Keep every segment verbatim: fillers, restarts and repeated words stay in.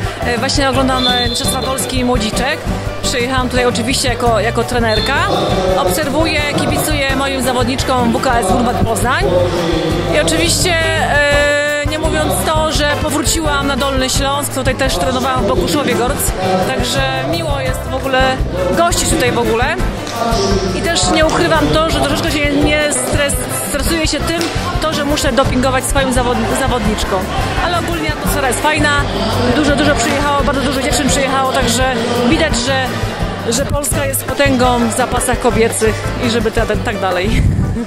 Właśnie oglądam Mistrzostwa Polski Młodziczek. Przyjechałam tutaj oczywiście jako, jako trenerka. Obserwuję, kibicuję moim zawodniczkom W K S Wurbat Poznań. I oczywiście e, nie mówiąc to, że powróciłam na Dolny Śląsk, tutaj też trenowałam w Bokuszowie Gorc. Także miło jest w ogóle gościć tutaj w ogóle. I też nie ukrywam to, że troszeczkę się nie stres, stresuję się tym, to, że muszę dopingować swoim zawod, zawodniczkom. Ale ogólnie atmosfera jest fajna, dużo, dużo przyjechało, bardzo dużo dziewczyn przyjechało, także widać, że, że Polska jest potęgą w zapasach kobiecych i żeby tak, tak dalej.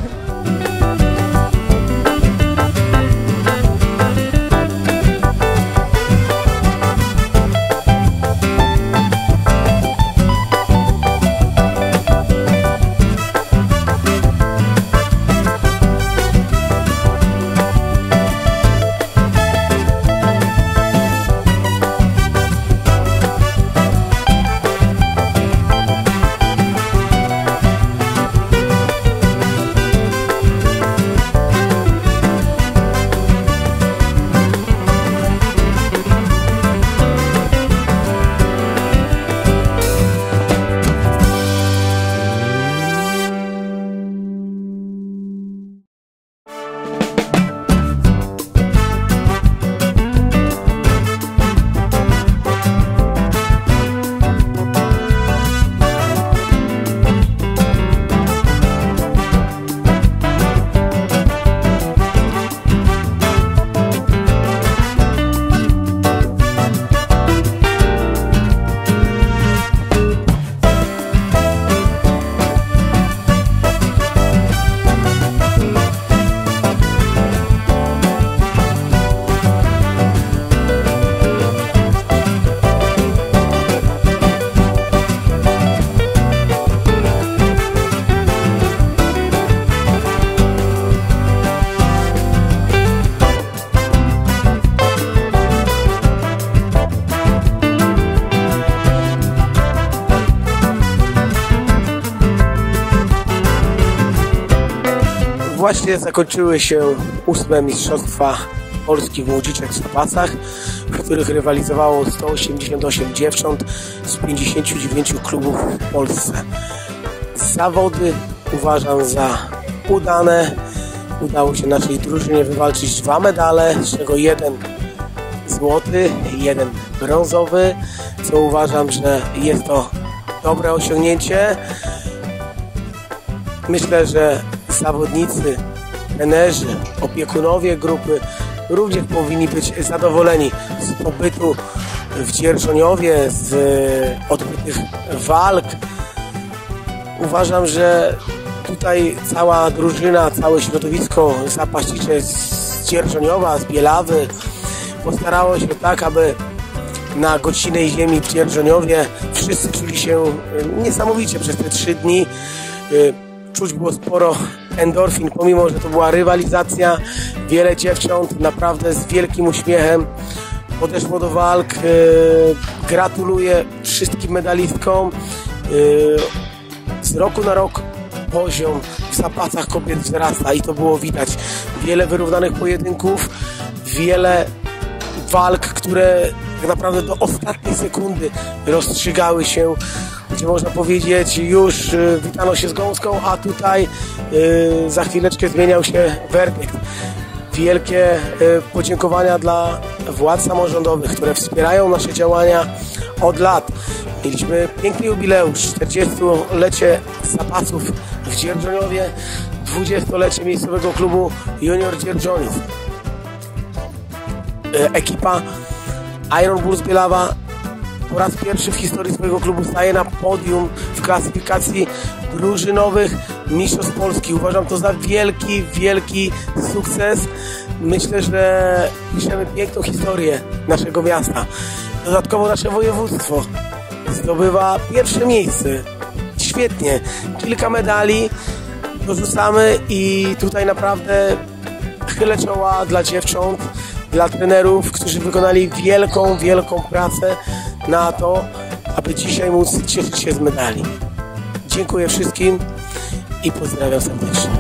Właśnie zakończyły się ósme Mistrzostwa Polski Młodziczek w zapasach, w których rywalizowało sto osiemdziesiąt osiem dziewcząt z pięćdziesięciu dziewięciu klubów w Polsce. Zawody uważam za udane. Udało się naszej drużynie wywalczyć dwa medale, z czego jeden złoty, jeden brązowy, co uważam, że jest to dobre osiągnięcie. Myślę, że zawodnicy, trenerzy, opiekunowie grupy również powinni być zadowoleni z pobytu w Dzierżoniowie, z odbytych walk. Uważam, że tutaj cała drużyna, całe środowisko zapaśnicze z Dzierżoniowa, z Bielawy postarało się tak, aby na gościnnej ziemi w Dzierżoniowie wszyscy czuli się niesamowicie przez te trzy dni. Czuć było sporo endorfin, pomimo że to była rywalizacja. Wiele dziewcząt naprawdę z wielkim uśmiechem podeszło do walk. Gratuluję wszystkim medalistkom. Z roku na rok poziom w zapasach kobiet wzrasta i to było widać. Wiele wyrównanych pojedynków, wiele walk, które tak naprawdę do ostatniej sekundy rozstrzygały się, gdzie można powiedzieć już y, witano się z gąską, a tutaj y, za chwileczkę zmieniał się werdykt. Wielkie y, podziękowania dla władz samorządowych, które wspierają nasze działania od lat. Mieliśmy piękny jubileusz, czterdziestolecie zapasów w Dzierżoniowie, dwudziestolecie miejscowego klubu Junior Dzierżoniów. Y, ekipa Iron Bulls Bielawa po raz pierwszy w historii swojego klubu staje na podium w klasyfikacji drużynowych Mistrzostw Polski. Uważam to za wielki, wielki sukces. Myślę, że piszemy piękną historię naszego miasta. Dodatkowo nasze województwo zdobywa pierwsze miejsce. Świetnie. Kilka medali dorzucamy i tutaj naprawdę chylę czoła dla dziewcząt, dla trenerów, którzy wykonali wielką, wielką pracę na to, aby dzisiaj móc cieszyć się z medali. Dziękuję wszystkim i pozdrawiam serdecznie.